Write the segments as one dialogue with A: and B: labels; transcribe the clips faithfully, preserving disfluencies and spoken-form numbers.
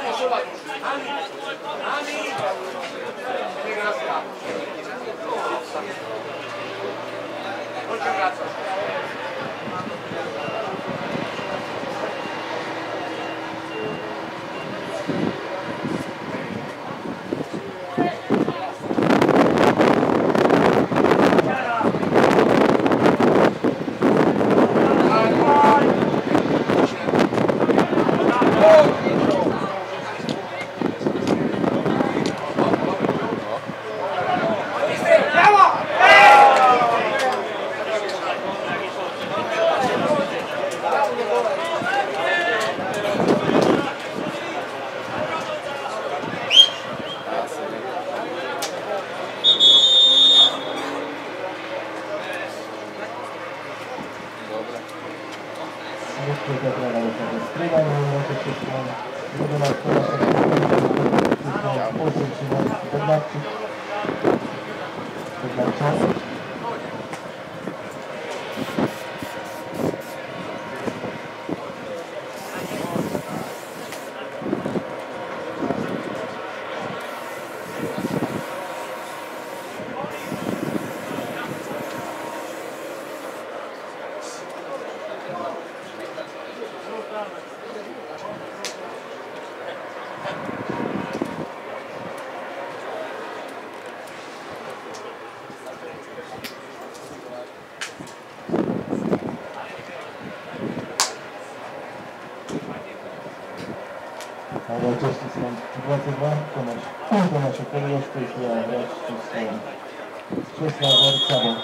A: двадцать два, Томаш, Томаш, Калиош, Пейсуя, Врач, Честный, Честный, Варцабов.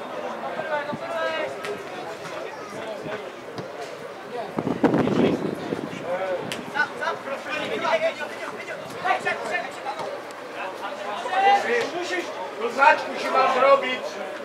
B: Musisz, do znaczku się ma zrobić.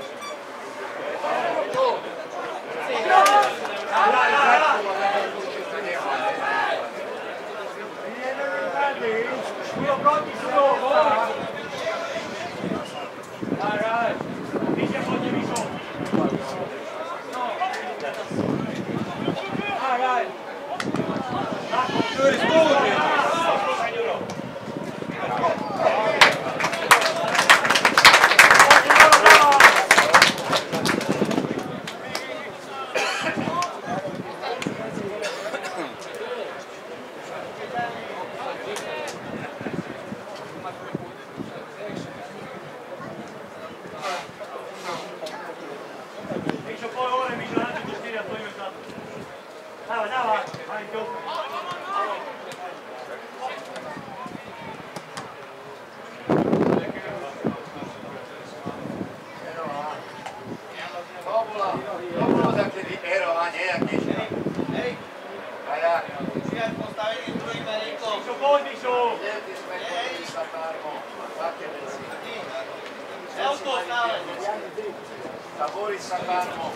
B: Boris Sakarmo,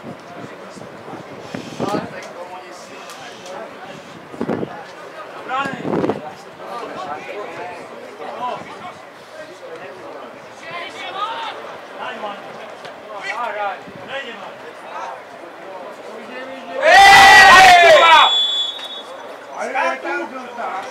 B: Bartek komunisti. Brane! Najman! Araj! Nejman! Ej! Ale tu został!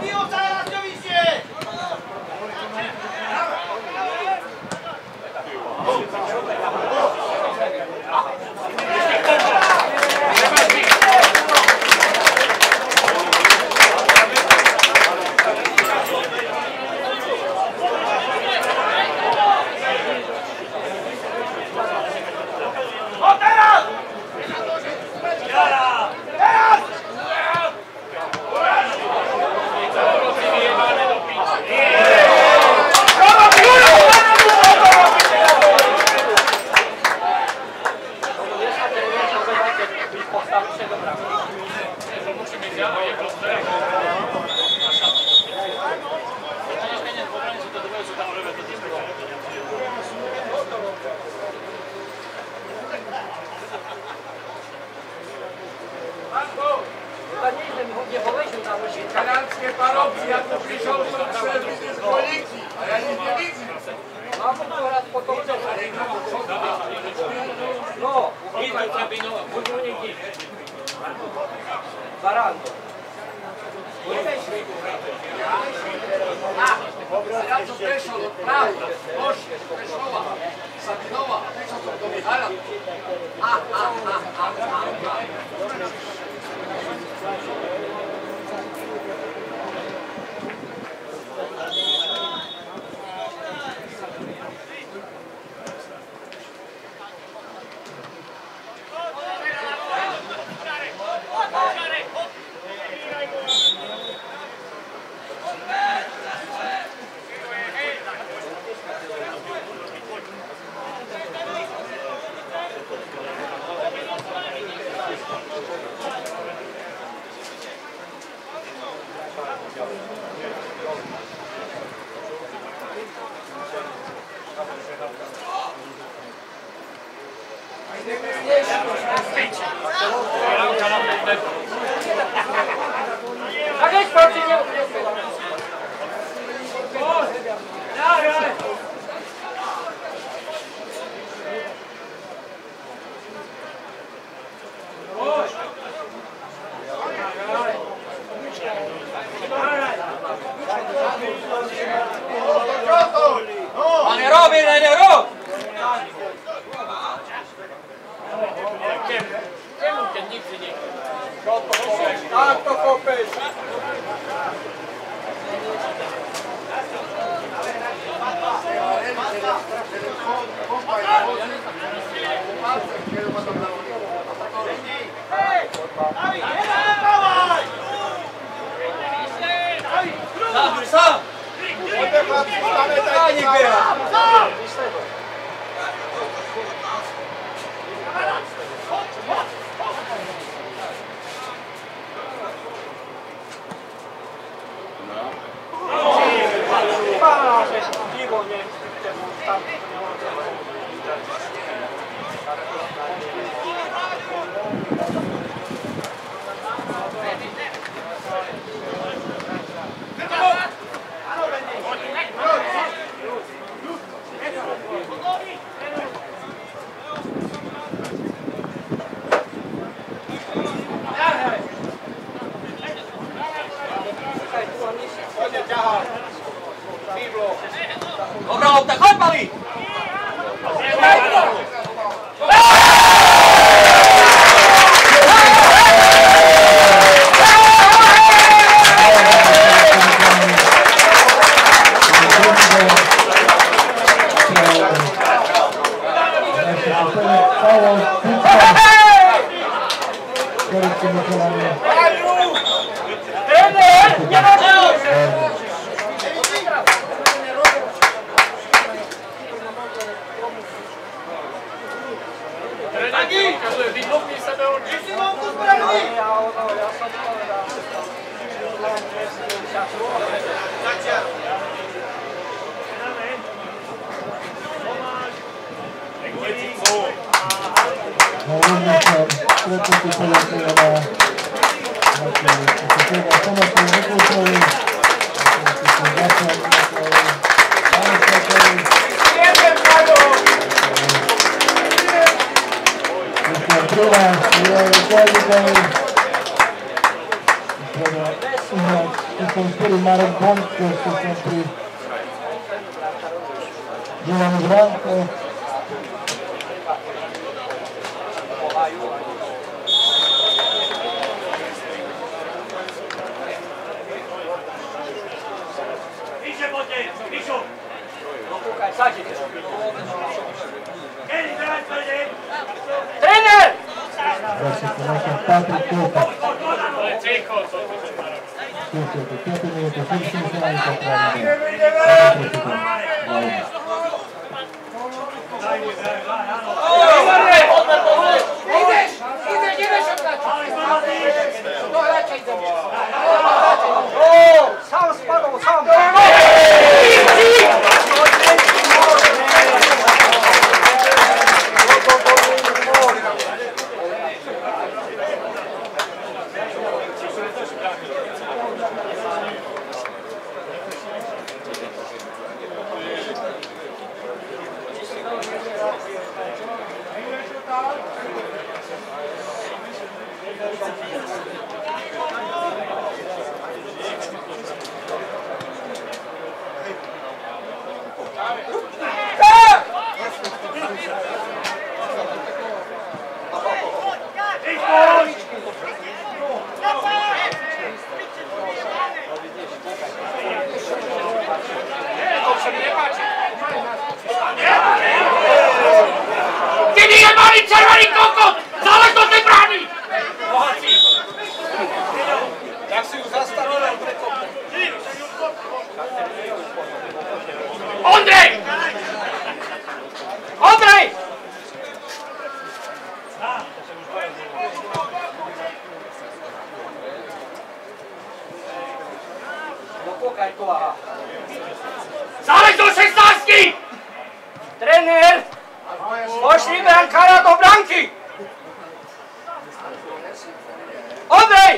B: Kanadské parobci, ja tu prišiel, som chcel vidieť z kolíky, a ja nic nevidím.
C: Mám to hrať potom, čo? No, idú kabinu, buď u nich nič. Baránko.
B: Ja som prešiel od Prahy, Bož, Prešova, Sabinova, a prišiel som do Mihala. A, a, a, a, a, a.
C: A veď proti nemu priespeľa.
B: A nerobí, ne nerobí!
C: Čemu keď nikdy nie?
B: Tak to kopeš!
C: Zabry sam!
B: Ani biera! Dobra, lopta, choď, malý!
A: Thank you. číslom štyri Marek Bončko, číslom tri Milan Bránko.
C: Trener!
A: Ďalšie to naša Patrik Kouka. Skúšajte, piate minúty, širším želaním sa právne.
B: Ideš, ideš, ideš obračať. Do hráča ideš.
C: Sám spadol, sám!
B: Zálež do šestnáctky!
C: Trenér! Pošli brankára do branky! Ondrej!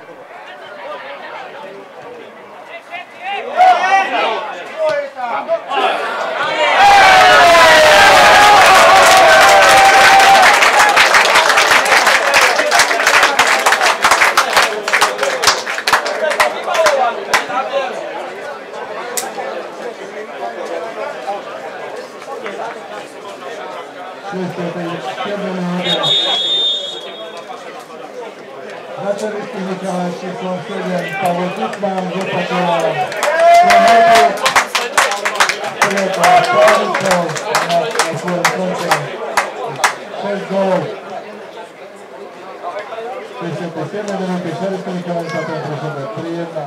A: Začali ste vyčávať číslom sedem Pavel Kutman, zopakoval Slovenku, Prieto Pavličov na svojom konte šesť gólov. šesťdesiate sedem minúty, Šerisko Michalenka sa ten pre sebe tri jedna.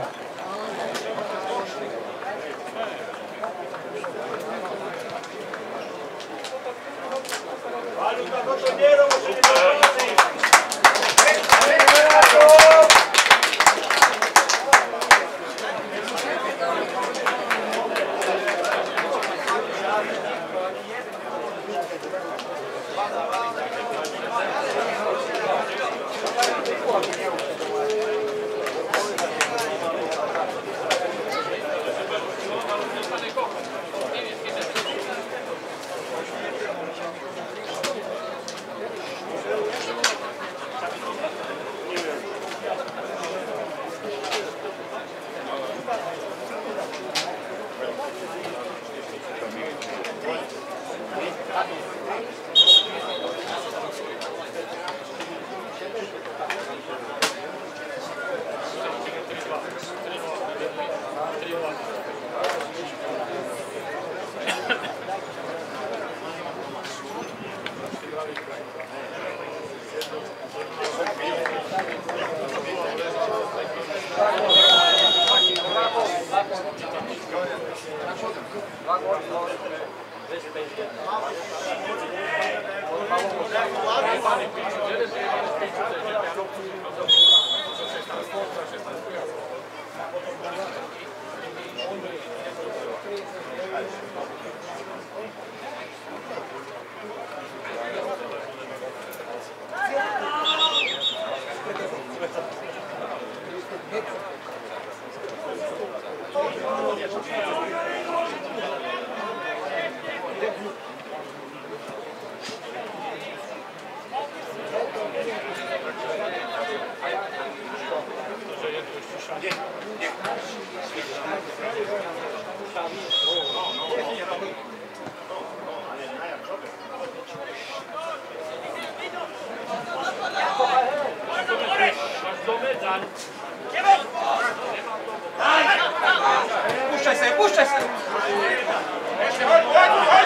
C: Pušťaj sa, pušťaj sa!
B: Ešte, hoď, hoď, hoď!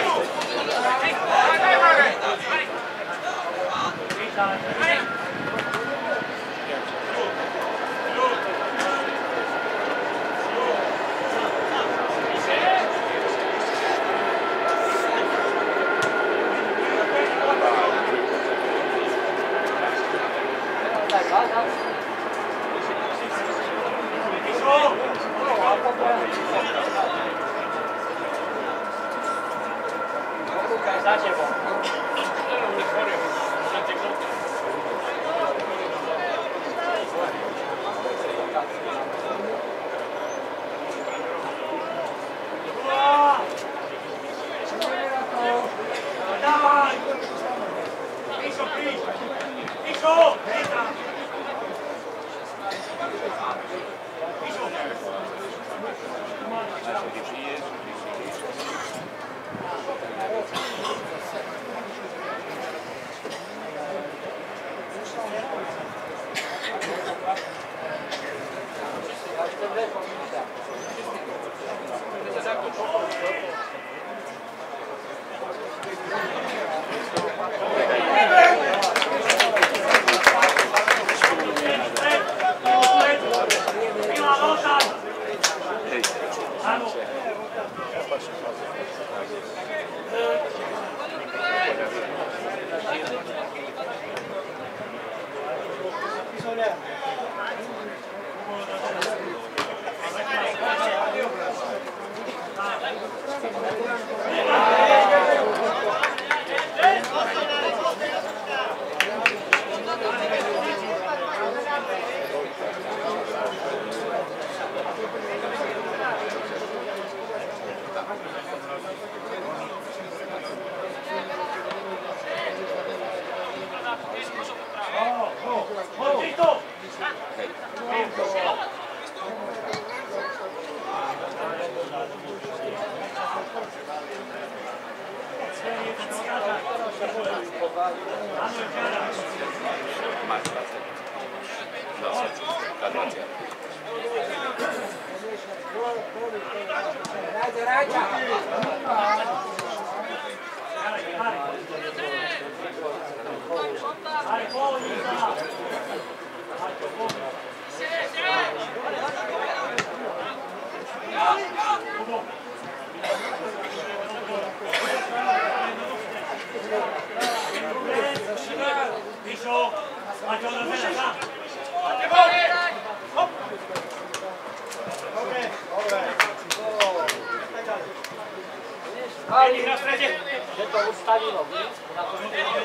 C: Za tebou. Že to ustavilo, víš? Na to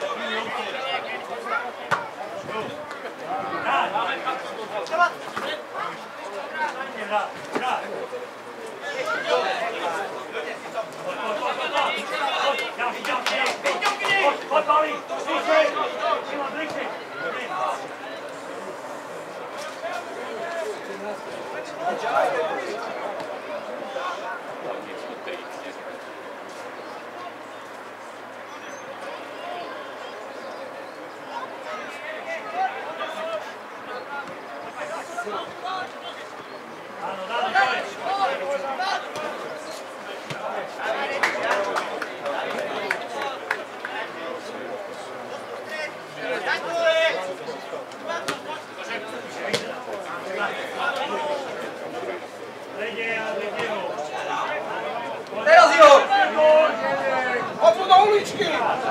B: Teraz jo! Hoď do uličky!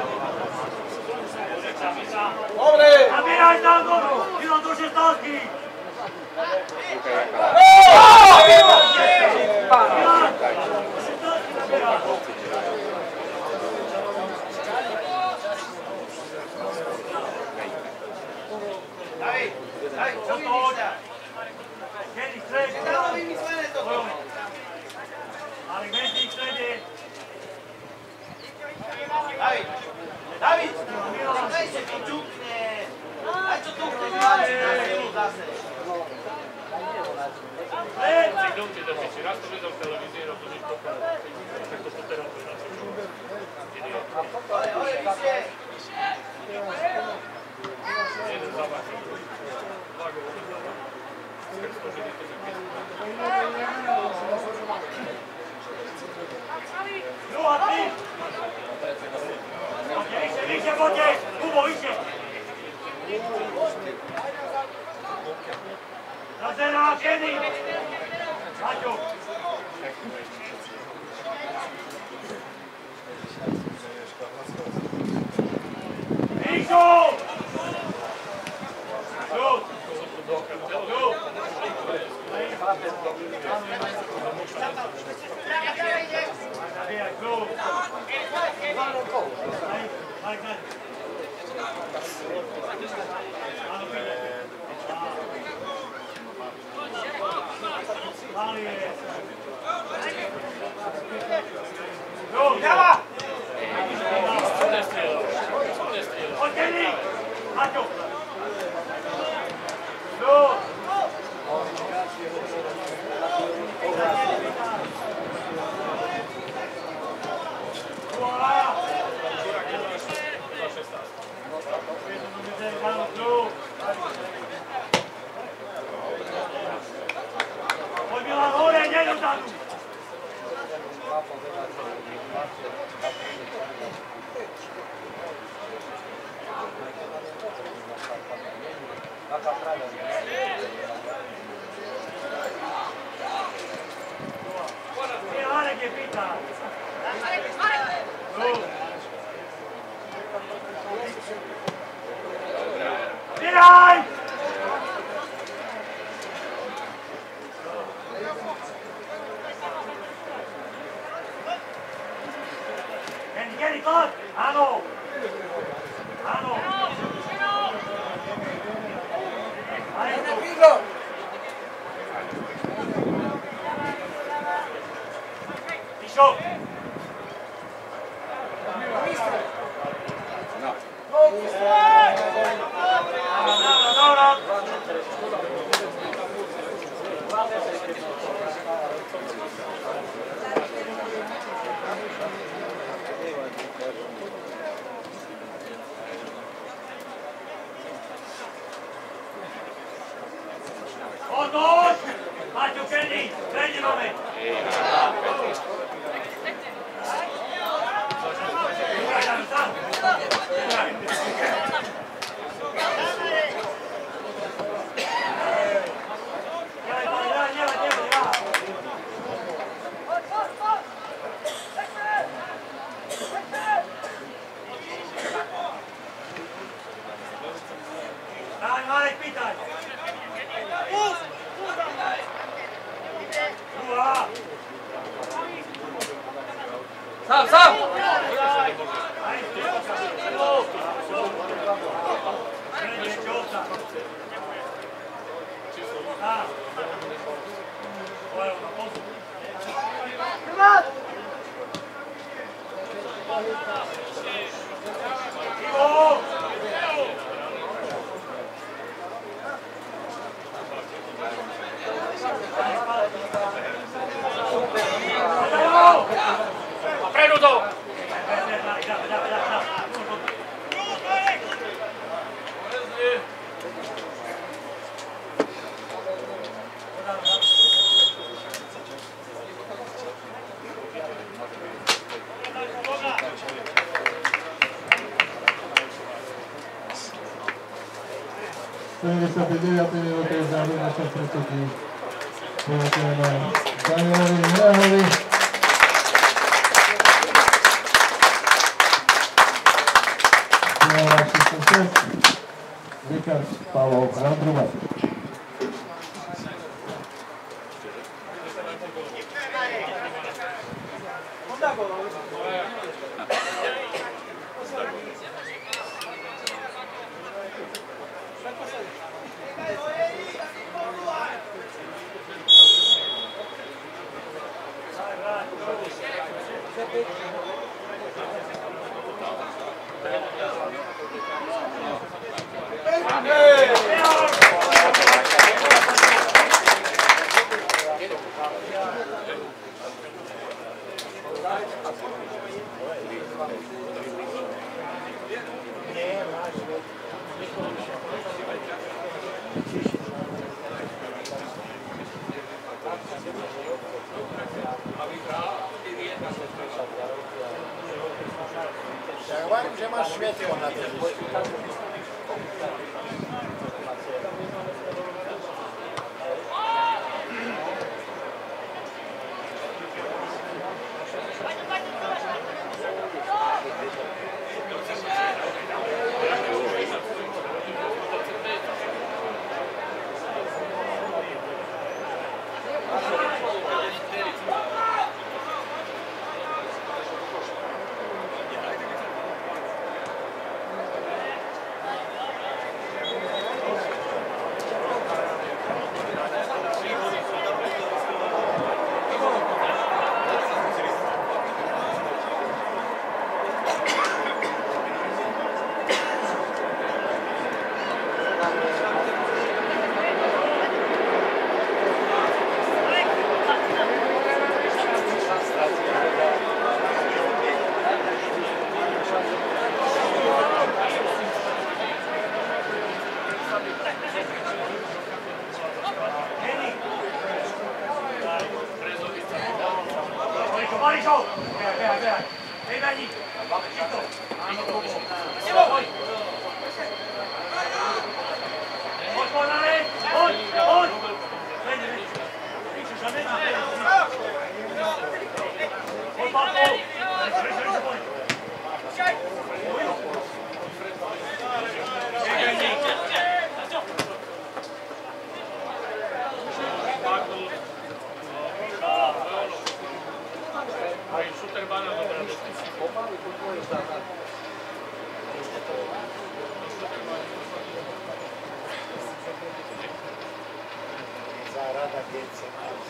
B: Dobre!
C: Nabíraj tam vodu! Milo do šestnáctky!
B: David! David, čo vidíš sa?
C: Kedy stred?
B: Stále vymyslené toto!
C: Ale medzi strede!
B: David! David! Daj sa to ťukne! Daj čo ťukne, máš na silu zase!
D: Idący do pięci raz to wiedzą w telewizji, no to nie pokażę. Tak to teraz to znaczy.
B: Ale, ale, wiecie!
D: Jeden zobacz.
C: Na zero, Kenny! Maťo! Išu! Šut! Šut! Zabijaj, šut! Mike, Mike. Áno, píde. Mali je. Šut! Ďava! Odkedy! Maťo! Šut! Poď Milan, hore, nie dozadu! Marek je pýta. Zbieraj! Kenny, Kenny, tlak! Áno! Áno! Aj to! Tišo! Odnož! Maťo, Kenny! Prejdi moment! Daj, Marek, pýtaj!
B: Sam, sam!
D: Predu to!
A: sedemdesiatdeväť minúty vzadu našom predsedí. Ďakujeme Danielovi Hrahovi. Ďalej číslo šesť. Richard Pavol Zandruba.
E: Ja hovorím, že máš svetlo na ten.
C: Marišo! Behaj, behaj, behaj. Hej na nich. Čisto. Poď. Poď, poď, ale. Poď, poď. Vejde, vejde. Víčeš, a nedá. Poď, poď, poď. Vejde, vejde, vejde, poď. Hej, hej, hej.
D: Aj šuter Bana dobrá dostať.
A: Zarada djece.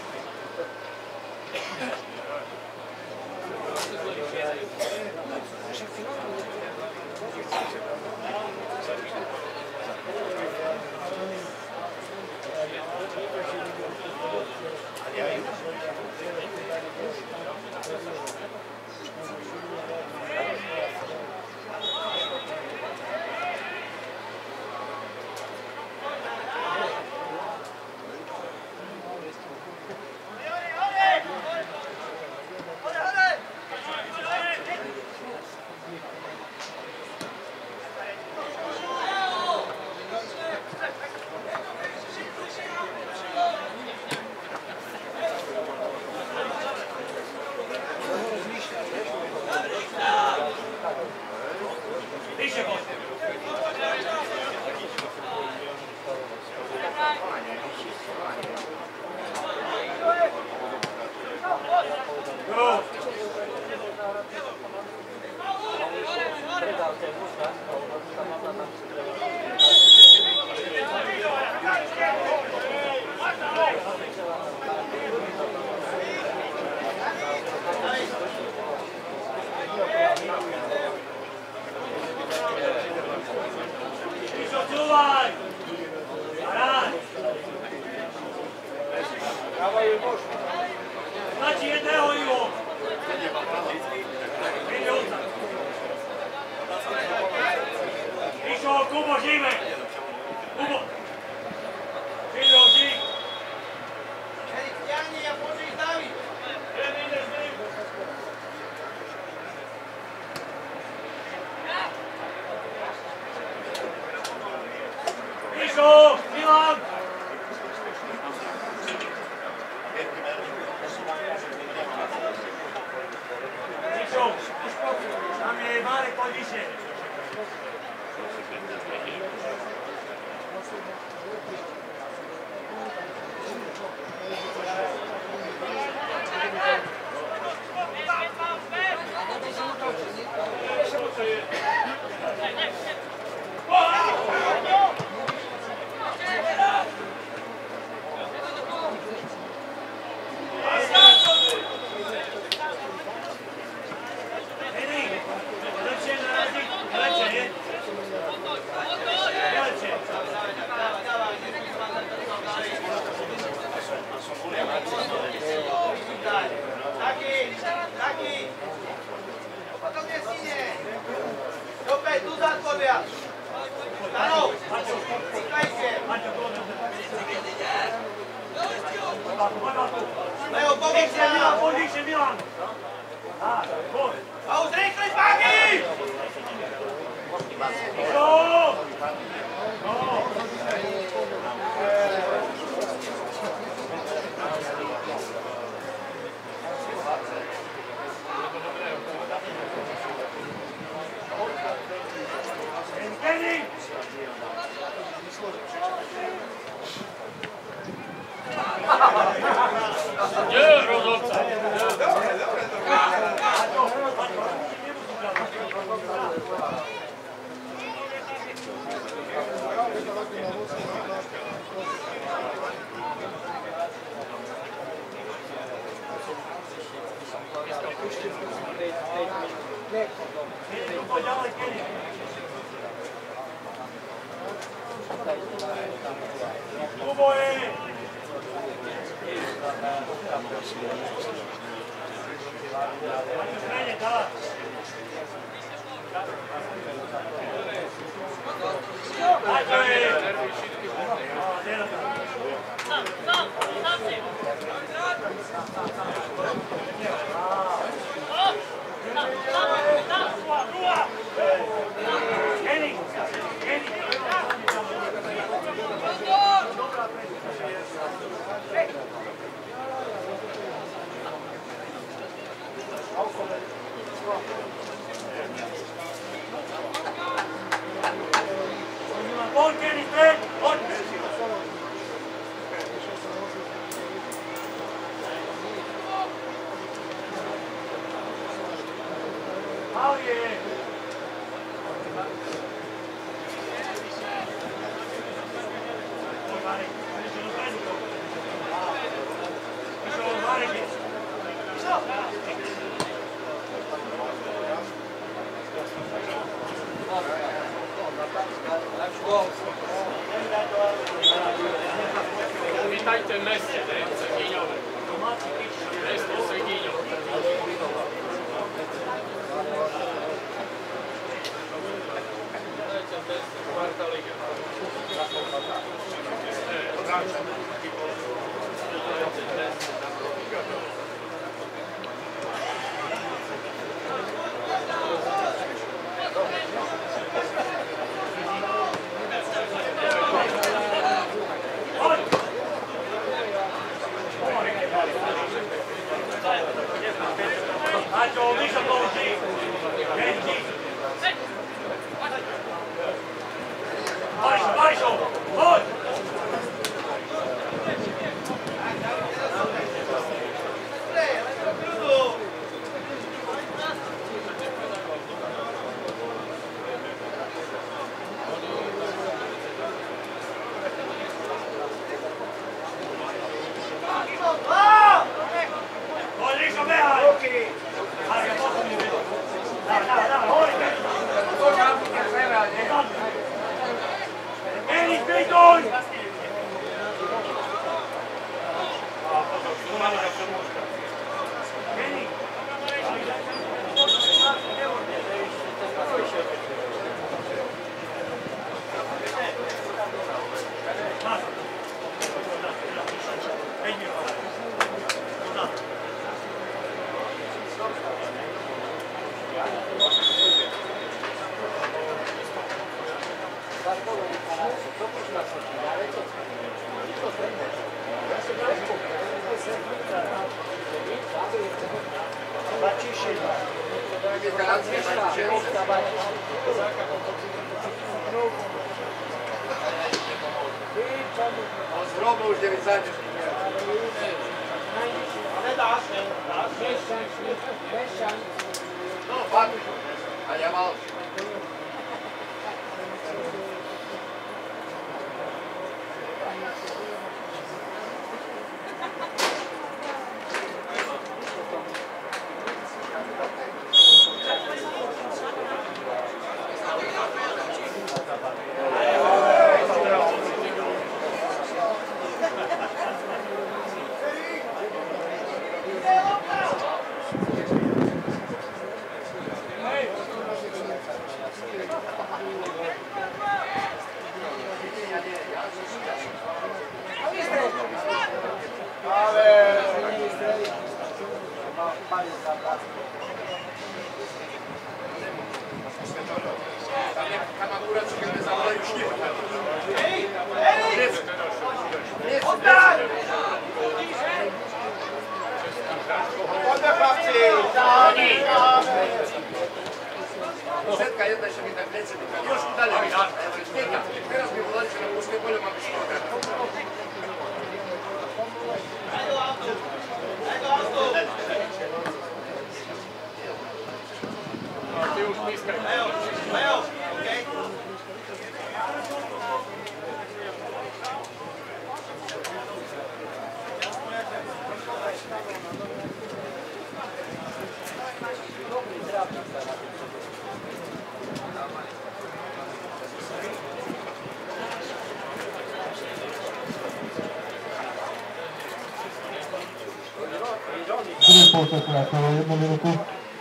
C: Znači jedného Ivo. Išao Kubo žive. Kubo. Živio živ.
E: Jani, ja može ih daviti.
C: Jeni ideš živ. Išao, Milan. Išao. Tam je Marek Poljiše.
E: Leo, pomoć
C: Milan, Poljiše, Milan.
E: A uzrekli pagi!
C: Išao. Kenny!
D: Nie, rozhodca.
C: Kubo je! Srednje, da. Ajde!
D: Witajcie Messie, Ceginiowy. Messie Ceginiowy. Czwarta liga.
C: Macio, Misha, Bogi! Genji! Marisho, Marisho! Chodź! Chodź, Risho, behaj! Ale ja potem nie wiem. Dawaj, dawaj, dawaj, chodź! Eni, wyjduj! Eni!
B: Zrobił już dziewięć zajęć.
C: Ale dasz, dasz.
B: No, padł. A ja mam. Kamakura ci kiedy zawodzi już nie ma. Ej! Ej! Oddaj!
E: Oddaj
B: Setka jedna jeszcze mi tak lecę, już dalej. Teraz mi wodzi, że na polskie pole mamy szkodę.
D: Ty już niska.
A: Drugi półczas na około jedną minutę.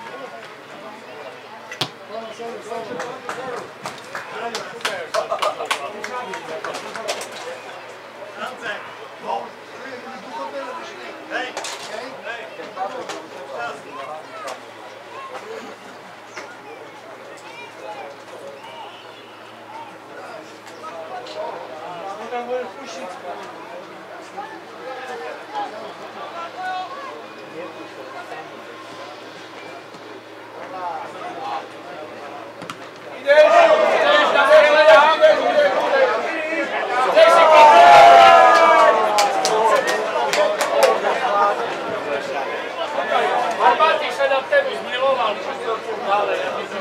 D: Barbaty się nad temu zmiłował, ale ja widzę.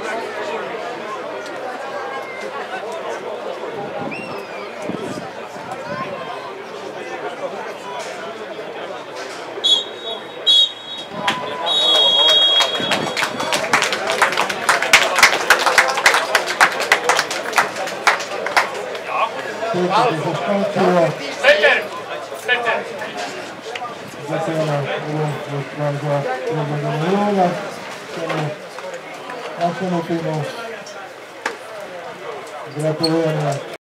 A: Súťaž sa skončila.
D: Peter! Peter!
A: Ďakujeme vám za prezentovanie úloha. Našemu týmu gratulujeme.